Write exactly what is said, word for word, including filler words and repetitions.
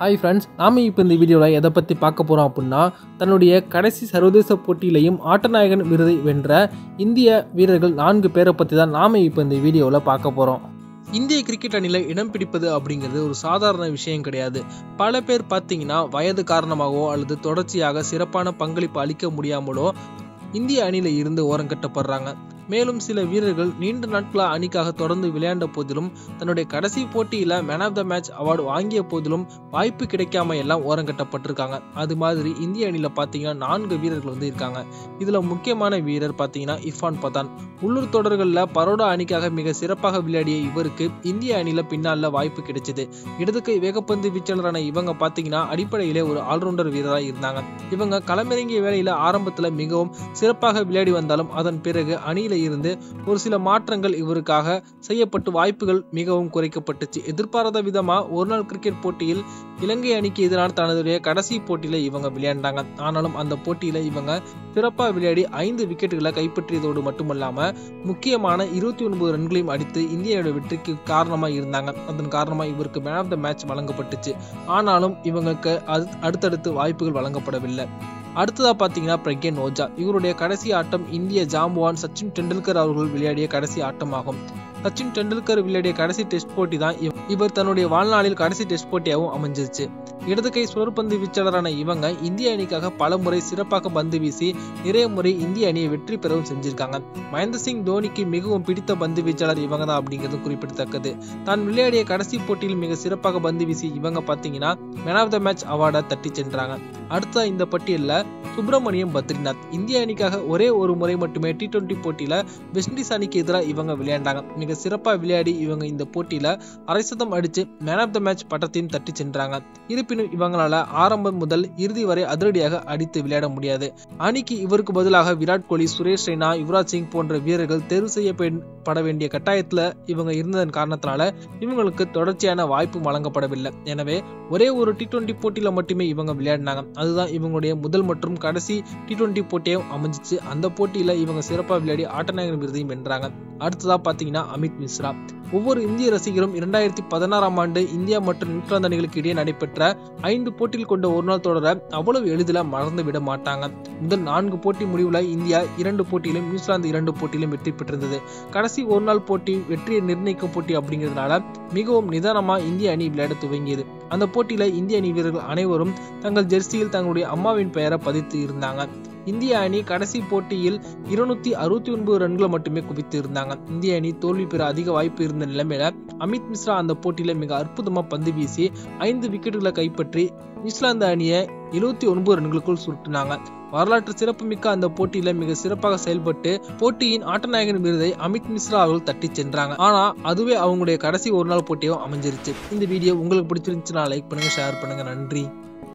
Hi friends, நாம் இப்போ இந்த வீடியோவில் எதை பற்றி பார்க்க போகிறோம் அப்படின்னா, தன்னுடைய கடைசி சர்வதேச போட்டியிலையும் ஆட்டநாயகன் விருதை வென்ற இந்திய வீரர்கள் நான்கு பேரை பற்றி தான் நாம் இப்போ இந்த வீடியோவில் பார்க்க போகிறோம். இந்திய கிரிக்கெட் அணியில் இடம் பிடிப்பது அப்படிங்கிறது ஒரு சாதாரண விஷயம் கிடையாது. பல பேர் பார்த்தீங்கன்னா வயது காரணமாகவோ அல்லது தொடர்ச்சியாக சிறப்பான பங்களிப்பு அளிக்க முடியாமலோ இந்திய அணியில் இருந்து ஓரங்கட்டப்படுறாங்க. மேலும் சில வீரர்கள் நீண்ட நாட்களாக அணிக்காக தொடர்ந்து விளையாண்ட போதிலும் தன்னுடைய கடைசி போட்டியில் man of the match award வாங்கிய போதிலும் வாய்ப்பு கிடைக்காம எல்லாம் ஓரங்கட்டப்பட்டிருக்காங்க. அது மாதிரி இந்திய அணியில் பார்த்தீங்கன்னா நான்கு வீரர்கள் வந்து இருக்காங்க. இதில் முக்கியமான வீரர் பார்த்தீங்கன்னா இர்ஃபான் பதான். உள்ளூர் தொடர்களில் பரோடா அணிக்காக மிக சிறப்பாக விளையாடிய இவருக்கு இந்திய அணியில் பின்னால் வாய்ப்பு கிடைச்சது. இடதுகை வேகப்பந்து வீச்சாளரான இவங்க பார்த்தீங்கன்னா அடிப்படையிலே ஒரு ஆல்ரவுண்டர் வீரராக இருந்தாங்க. இவங்க களமிறங்கிய வேளையில் ஆரம்பத்தில் மிகவும் சிறப்பாக விளையாடி வந்தாலும் அதன் பிறகு அணியில இருந்து ஒரு சில மாற்றங்கள் இவருக்காக செய்யப்பட்டு வாய்ப்புகள் மிகவும் குறைக்கப்பட்டுச்சு. எதிர்பாராத விதமா ஒரு நாள் கிரிக்கெட் போட்டியில் இலங்கை அணிக்கு எதிரான தனதுடைய கடைசி போட்டியில இவங்க விளையாண்டாங்க. ஆனாலும் அந்த போட்டியில இவங்க சிறப்பா விளையாடி ஐந்து விக்கெட்டுகளை கைப்பற்றியதோடு மட்டுமல்லாம முக்கியமான இருபத்தி ஒன்பது ரன்களையும் அடித்து இந்தியாவோட வெற்றிக்கு காரணமா இருந்தாங்க. அதன் காரணமா இவருக்கு மேன் ஆஃப் த மேட்ச் வழங்கப்பட்டுச்சு. ஆனாலும் இவங்களுக்கு அடுத்தடுத்து வாய்ப்புகள் வழங்கப்படவில்லை. அடுத்ததா பாத்தீங்கன்னா பிரக்யன் ஓஜா. இவருடைய கடைசி ஆட்டம் இந்திய ஜாம்பவான் சச்சின் டெண்டுல்கர் அவர்கள் விளையாடிய கடைசி ஆட்டமாகும். சச்சின் டெண்டுல்கர் விளையாடிய கடைசி டெஸ்ட் போட்டி தான் இவர் தன்னுடைய வாழ்நாளில் கடைசி டெஸ்ட் போட்டியாகவும் அமைஞ்சிருச்சு. இடது கை சுழற்பந்து வீச்சாளரான இவங்க இந்திய அணிக்காக பல முறை சிறப்பாக பந்து வீசி நிறைய முறை இந்திய அணியை வெற்றி பெறவும் செஞ்சிருக்காங்க. மகேந்திர சிங் தோனிக்கு மிகவும் பிடித்த பந்து வீச்சாளர் இவங்க தான் அப்படிங்கிறது குறிப்பிடத்தக்கது. தான் விளையாடிய கடைசி போட்டியில் மிக சிறப்பாக பந்து வீசி இவங்க பாத்தீங்கன்னா மேன் ஆஃப் த மேட்ச் அவார்டை தட்டி சென்றாங்க. அடுத்த இந்த பட்டியலில் சுப்பிரமணியம் பத்ரிநாத். இந்திய அணிக்காக ஒரே ஒரு முறை மட்டுமே டி டுவெண்டி போட்டியில வெஸ்ட் இண்டீஸ் அணிக்கு எதிராக இவங்க விளையாண்டாங்க. மிக சிறப்பா விளையாடி இவங்க இந்த போட்டியில அரை சதம் அடிச்சு மேன் ஆஃப் த மேட்ச் பட்டத்தையும் தட்டி சென்றாங்க. இருப்பினும் இவங்களால ஆரம்பம் முதல் இறுதி வரை அதிரடியாக அடித்து விளையாட முடியாது. அணிக்கு இவருக்கு பதிலாக விராட் கோலி, சுரேஷ் ரெய்னா, யுவராஜ் சிங் போன்ற வீரர்கள் தேர்வு செய்யப்பட வேண்டிய கட்டாயத்துல இவங்க இருந்ததன் காரணத்தினால இவங்களுக்கு தொடர்ச்சியான வாய்ப்பு வழங்கப்படவில்லை. எனவே ஒரே ஒரு டி டுவெண்டி போட்டியில மட்டுமே இவங்க விளையாடினாங்க. அதுதான் இவங்களுடைய முதல் மற்றும் கடைசி டி டுவெண்டி போட்டியும் அமைஞ்சிச்சு. அந்த போட்டியில இவங்க சிறப்பா விளையாடி ஆட்டநாயகன் விருதையும் வென்றாங்க. அடுத்ததா பாத்தீங்கன்னா அமித் மிஸ்ரா. ஒவ்வொரு இந்திய ரசிகரும் இரண்டாயிரத்தி பதினாறாம் ஆண்டு இந்தியா மற்றும் நியூசிலாந்து அணிகளுக்கு இடையே நடைபெற்ற ஐந்து போட்டியில் கொண்ட ஒரு நாள் தொடர அவ்வளவு எளிதில் மறந்து விட மாட்டாங்க. முதல் நான்கு போட்டி முடிவுல இந்தியா இரண்டு போட்டியிலும் நியூசிலாந்து இரண்டு போட்டியிலும் வெற்றி பெற்றிருந்தது. கடைசி ஒரு நாள் போட்டி வெற்றியை நிர்ணயிக்கும் போட்டி அப்படிங்கிறதுனால மிகவும் நிதானமா இந்திய அணி விளையாட துவங்கியது. அந்த போட்டியில இந்திய அணி வீரர்கள் அனைவரும் தங்கள் ஜெர்சியில் தங்களுடைய அம்மாவின் பெயரை பதித்து இருந்தாங்க. இந்திய அணி கடைசி போட்டியில் இருநூத்தி அறுபத்தி ஒன்பது ரன்களை மட்டுமே குவித்து இருந்தாங்க. இந்திய அணி தோல்வி பெற அதிக வாய்ப்பு இருந்த நிலைமையில அமித் மிஸ்ரா அந்த போட்டியில மிக அற்புதமா பந்து வீசி ஐந்து விக்கெட்டுகளை கைப்பற்றி நியூசிலாந்து அணியை எழுபத்தி ஒன்பது ரன்களுக்குள் சுருட்டினாங்க. வரலாற்று சிறப்புமிக்க அந்த போட்டியில மிக சிறப்பாக செயல்பட்டு போட்டியின் ஆட்டநாயகன் விருதை அமித் மிஸ்ரா அவர்கள் தட்டி சென்றாங்க. ஆனா அதுவே அவங்களுடைய கடைசி ஒரு நாள் போட்டியும் அமைஞ்சிருச்சு. இந்த வீடியோ உங்களுக்கு பிடிச்சிருந்துச்சுன்னா லைக் பண்ணுங்க, ஷேர் பண்ணுங்க. நன்றி.